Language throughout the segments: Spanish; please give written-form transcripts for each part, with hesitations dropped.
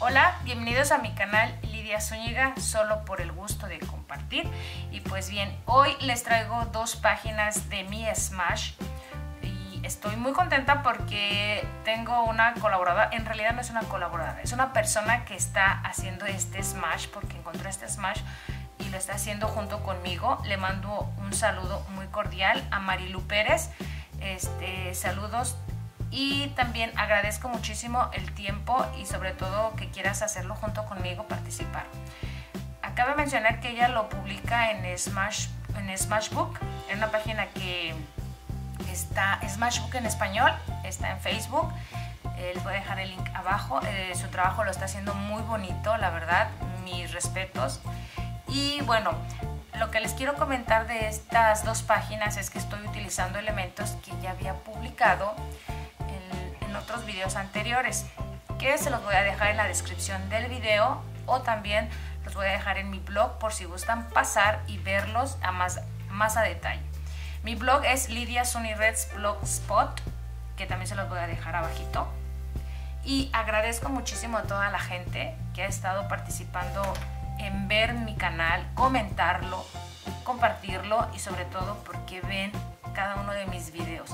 Hola, bienvenidos a mi canal Lidia Zúñiga, solo por el gusto de compartir. Y pues bien, hoy les traigo dos páginas de mi Smash y estoy muy contenta porque tengo una colaboradora. En realidad no es una colaboradora, es una persona que está haciendo este Smash porque encontró este Smash y lo está haciendo junto conmigo. Le mando un saludo muy cordial a Marilu Pérez. Saludos. Y también agradezco muchísimo el tiempo y sobre todo que quieras hacerlo junto conmigo, participar. Acabo de mencionar que ella lo publica en Smashbook, en una página que está Smashbook en español, está en Facebook. Les voy a dejar el link abajo. Su trabajo lo está haciendo muy bonito, la verdad, mis respetos. Y bueno, lo que les quiero comentar de estas dos páginas es que estoy utilizando elementos que ya había publicado en otros videos anteriores, que se los voy a dejar en la descripción del video o también los voy a dejar en mi blog por si gustan pasar y verlos más a detalle. Mi blog es Lidia Zuni Reds Blogspot, que también se los voy a dejar abajito. Y agradezco muchísimo a toda la gente que ha estado participando en ver mi canal, comentarlo, compartirlo y sobre todo porque ven cada uno de mis videos.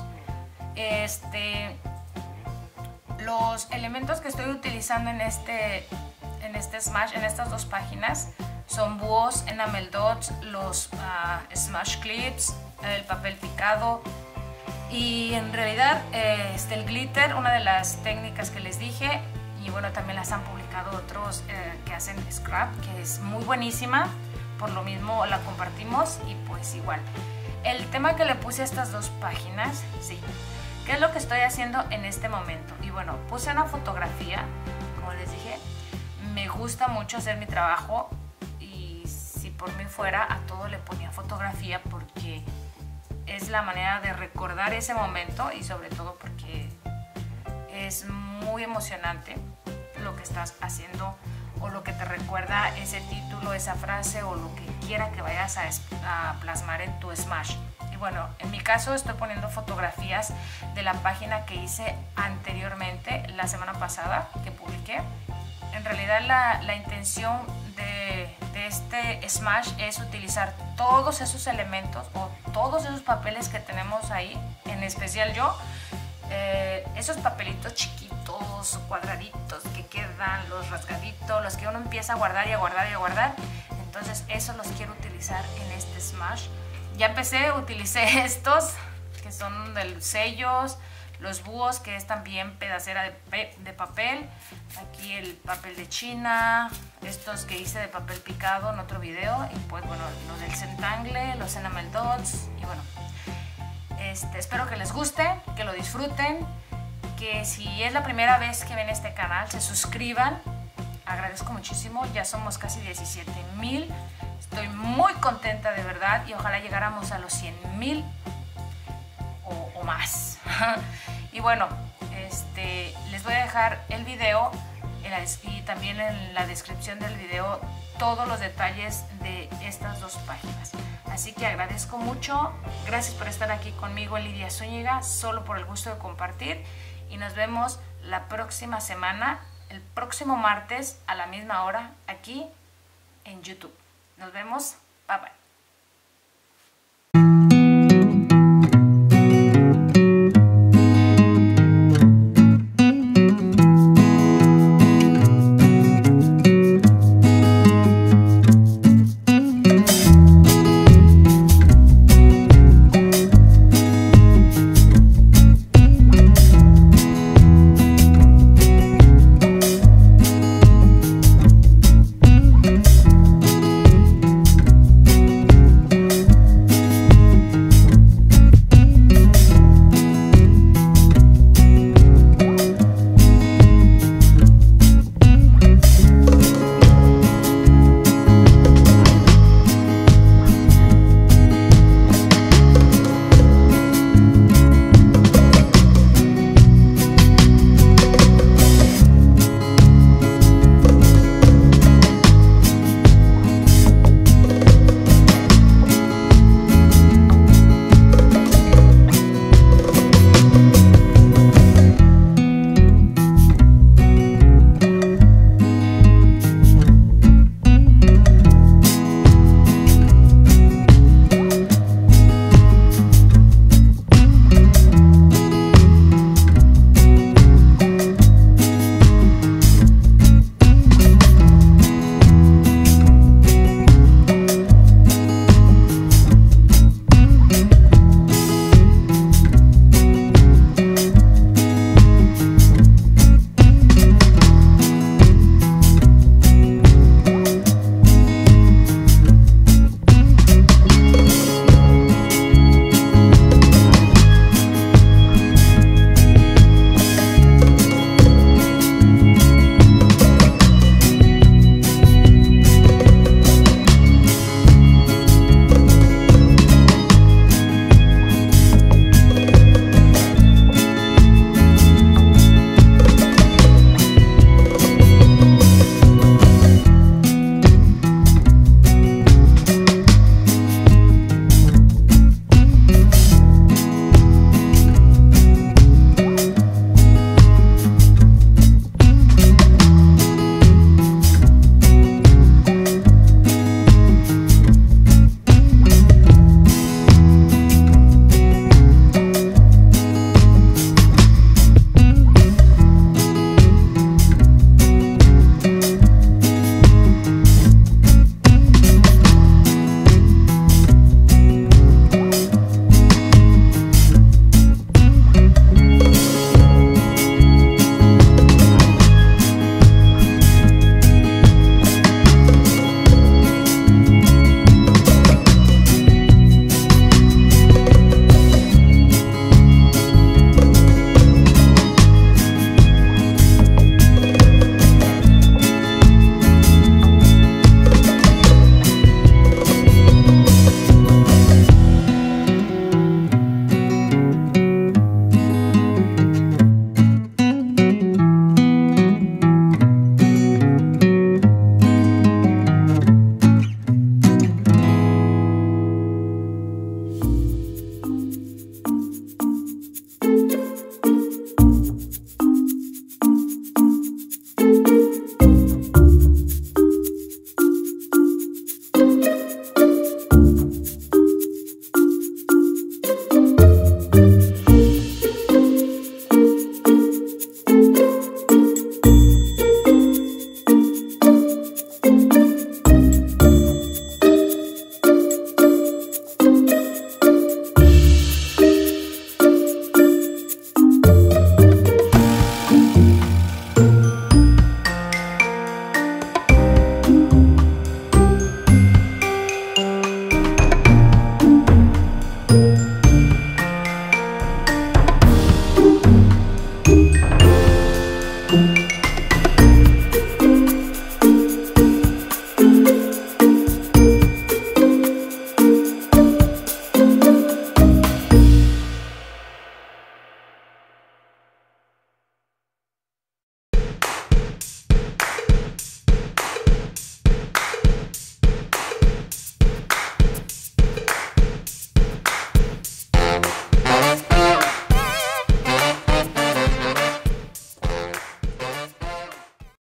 Los elementos que estoy utilizando en este Smash, en estas dos páginas, son búhos, enamel dots, los Smash clips, el papel picado y en realidad el glitter, una de las técnicas que les dije. Y bueno, también las han publicado otros que hacen scrap, que es muy buenísima, por lo mismo la compartimos. Y pues igual, el tema que le puse a estas dos páginas, sí, ¿qué es lo que estoy haciendo en este momento? Y bueno, puse una fotografía, como les dije, me gusta mucho hacer mi trabajo y si por mí fuera a todo le ponía fotografía porque es la manera de recordar ese momento y sobre todo porque es muy emocionante lo que estás haciendo o lo que te recuerda ese título, esa frase o lo que quiera que vayas a plasmar en tu Smash. Y bueno, en mi caso estoy poniendo fotografías de la página que hice anteriormente, la semana pasada que publiqué. En realidad la intención de este Smash es utilizar todos esos elementos o todos esos papeles que tenemos ahí, en especial yo, esos papelitos chiquitos, cuadraditos que quedan, los rasgaditos, los que uno empieza a guardar y a guardar y a guardar. Entonces esos los quiero utilizar en este Smash. Ya empecé, utilicé estos que son de los sellos, los búhos que es también pedacera de papel, aquí el papel de China, estos que hice de papel picado en otro video y pues bueno, los del Zentangle, los enamel dots y bueno. Espero que les guste, que lo disfruten, que si es la primera vez que ven este canal se suscriban, agradezco muchísimo, ya somos casi 17,000, estoy muy contenta de verdad y ojalá llegáramos a los 100,000 o más. Y bueno, les voy a dejar el video y también en la descripción del video todos los detalles de estas dos páginas. Así que agradezco mucho, gracias por estar aquí conmigo en Lidia Zúñiga, solo por el gusto de compartir y nos vemos la próxima semana, el próximo martes a la misma hora aquí en YouTube. Nos vemos, bye bye.